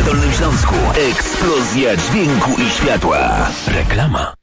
na Dolnym Śląsku. Eksplozja dźwięku i światła. Reklama.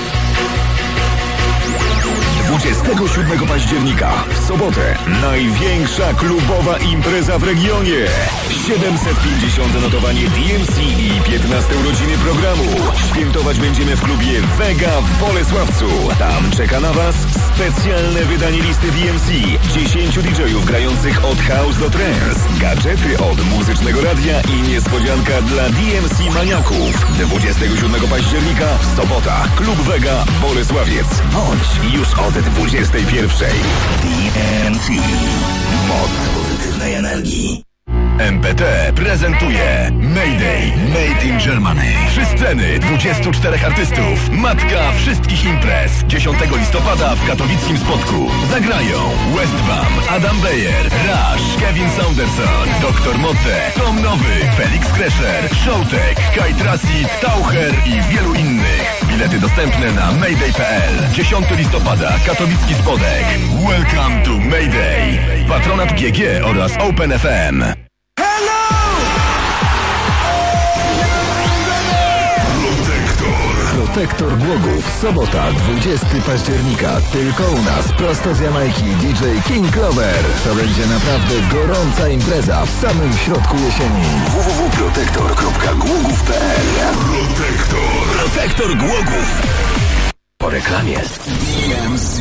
27 października w sobotę największa klubowa impreza w regionie. 750 notowanie DMC i 15 urodziny programu. Świętować będziemy w klubie Vega w Bolesławcu. Tam czeka na Was specjalne wydanie listy DMC, 10 DJ-ów grających od house do trance, gadżety od muzycznego radia i niespodzianka dla DMC maniaków. 27 października w sobota klub Vega Bolesławiec. Bądź już od 21. DMC. Moc pozytywnej energii. MPT prezentuje Mayday Made in Germany. 3 sceny, 24 artystów. Matka wszystkich imprez. 10 listopada w katowickim Spodku. Zagrają Westbam, Adam Beyer, Rush, Kevin Saunderson, Dr. Moce, Tom Nowy, Felix Kresher, Showtek, Kai Tracit, Taucher i wielu innych. Bilety dostępne na mayday.pl. 10 listopada, katowicki Spodek. Welcome to Mayday. Patronat GG oraz Open FM. Protektor Głogów, sobota, 20 października. Tylko u nas, prosto z Jamajki, DJ King Clover. To będzie naprawdę gorąca impreza w samym środku jesieni. www.protektor.głogów.pl. Protektor Głogów. Po reklamie. DMC.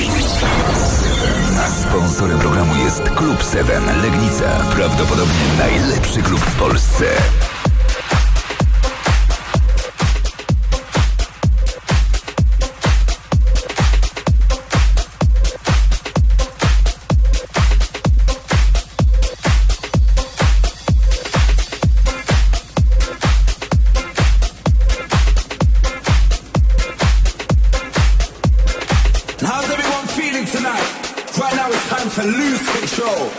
Sponsorem programu jest Klub 7 Legnica. Prawdopodobnie najlepszy klub w Polsce. To lose control.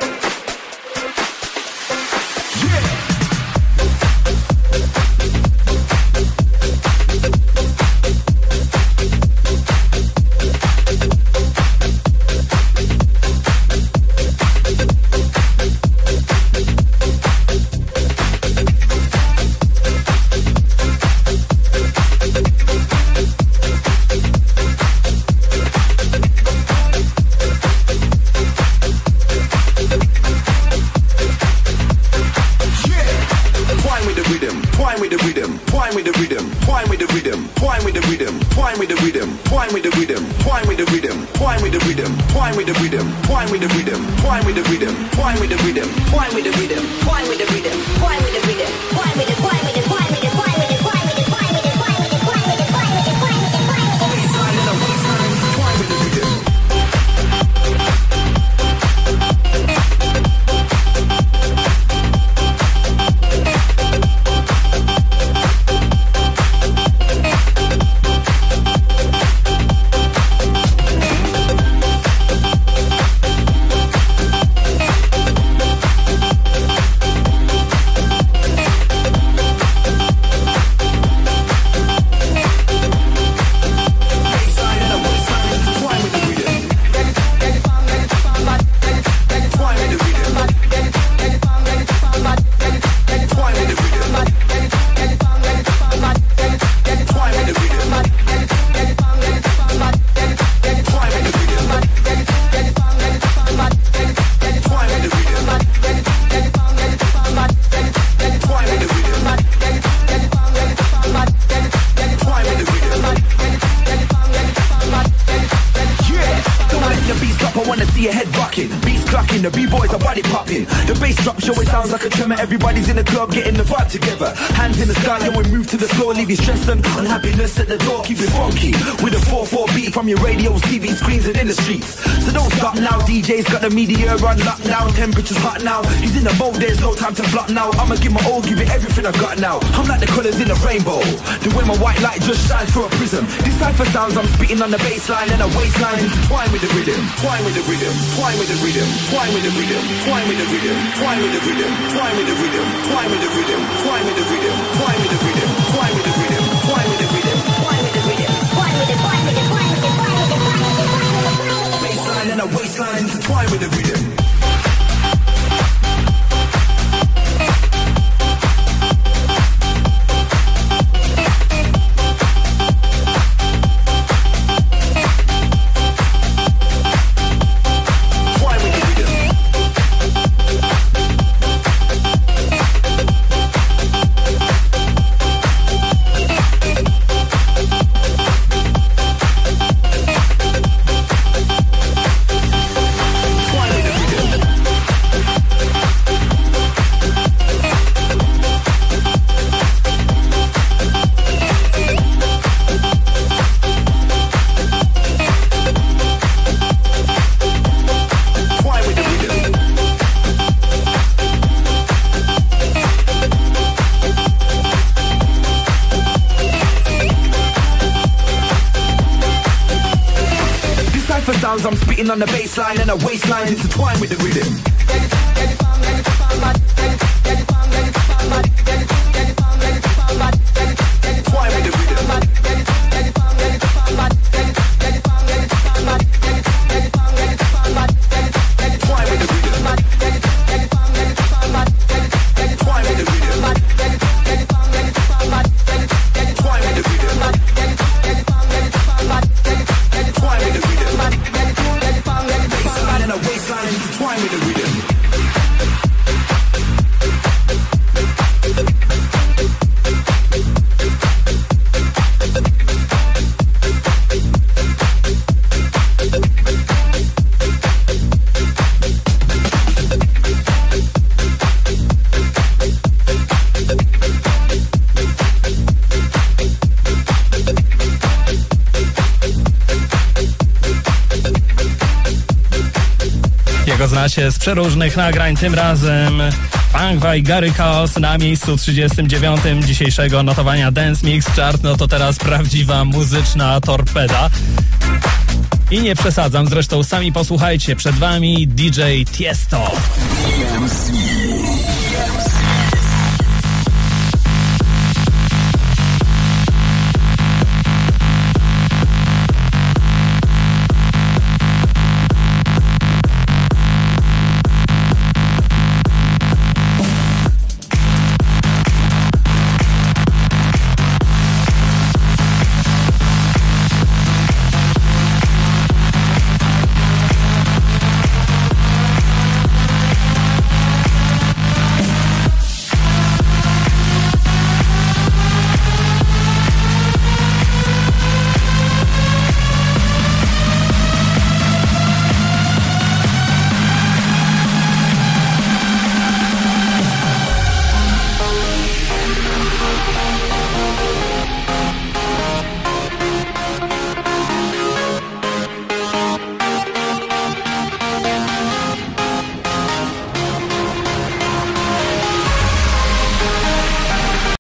The B-boys are body popping. The bass drop show it sounds like a tremor. Everybody's in the club getting the vibe together. Hands in the sky, yo, we move to the floor. Leave you stressed and unhappiness at the door. Keep it funky with a 4/4 beat from your radios, TV screens and in the streets. So don't stop now, DJ's got the media on lockdown. Temperature's hot now. He's in the boat, there's no time to block now. I'ma give my all, give it everything I got now. I'm like the colours in a rainbow. The way my white light just shines through a prism. Decipher sounds, I'm spitting on the bass line and a waistline. Twine with the rhythm, twine with the rhythm, twine with the rhythm, twine with the rhythm, twine with the rhythm, twine with the rhythm, twine with the rhythm, twine with the rhythm, twine with the rhythm, twine with the rhythm, twine with the rhythm, twine with the rhythm, twine with the rhythm, twine with the twine with the twine with the twine with the twine with the twine with the baseline and a waistline, twine with the rhythm. sounds I'm spitting on the baseline and a waistline intertwined with the rhythm. Twine with the rhythm. Twine with the rhythm. Twine with the rhythm. Twine with the rhythm. Twine with the rhythm. Baseline and a waistline intertwined with the rhythm. Znacie z przeróżnych nagrań, tym razem Punkwa i Gary Chaos na miejscu 39 dzisiejszego notowania Dance Mix Chart. No to teraz prawdziwa muzyczna torpeda. I nie przesadzam, zresztą sami posłuchajcie, przed wami DJ Tiesto. DMC.